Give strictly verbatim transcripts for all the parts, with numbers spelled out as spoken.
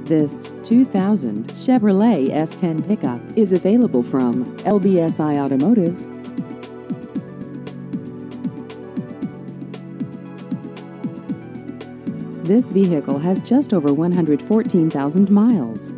This two thousand Chevrolet S ten pickup is available from L B S I Automotive. This vehicle has just over one hundred fourteen thousand miles.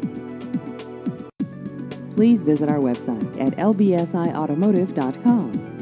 Please visit our website at L B S I automotive dot com.